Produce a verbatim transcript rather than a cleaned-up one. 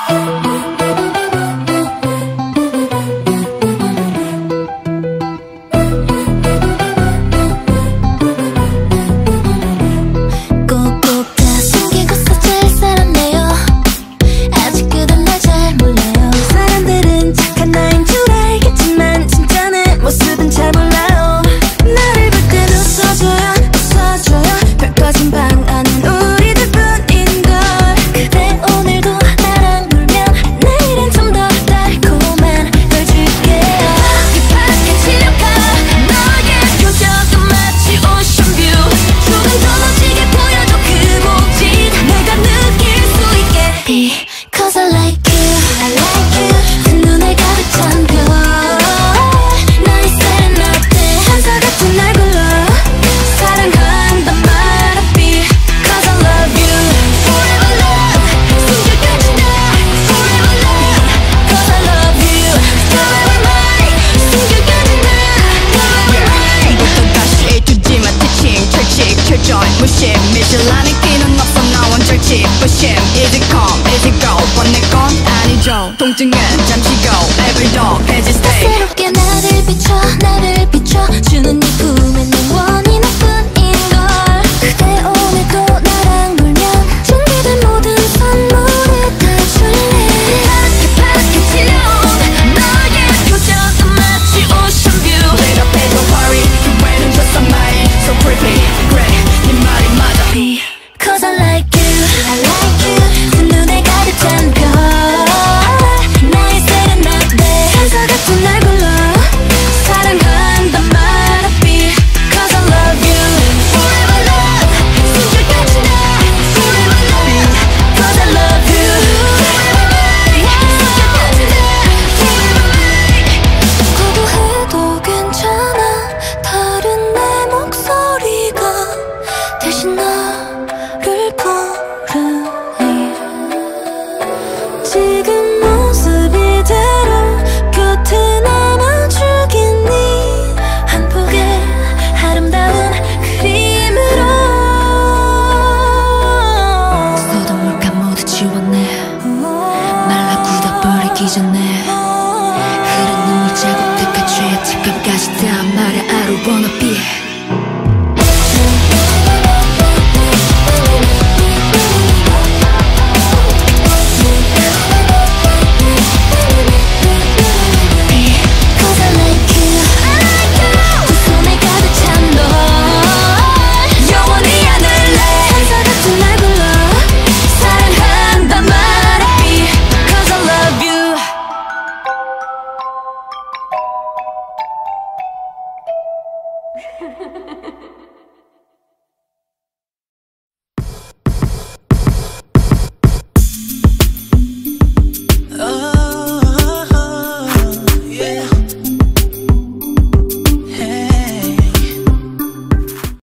무심 미실라는 끼는 없어 나 원절집 부심 Is it calm? Is it go? 번내 건 아니죠 통증은 잠시고 Every dog has its day 새롭게 나를 비춰 나를 비춰 주는 네 품에 내 원이 너뿐인걸 그대 오늘도 나랑 놀면 준비된 모든 선물을 다 줄래 파랗게 파랗게 칠려온 너의 표정은 마치 오션뷰 Lit up and don't worry 후회는 just a mind So pretty 그래 네 말이 맞아 Cause I like you I like you 두 눈에 가득 찬 별 나의 세레나데 천사 같은 날 불러 사랑한단 말 앞이 Cause I love you Forever love 숨결까지 나 Forever love Cause I love you Forever love 숨결까지 나 Forever love 거부해도 괜찮아 다른 내 목소리가 대신 나를 부르니 지금 모습 이대로 곁에 남아주겠니 한 폭의 아름다운 그림으로 쏟은 물감 모두 지웠네 말라 굳어버리기 전에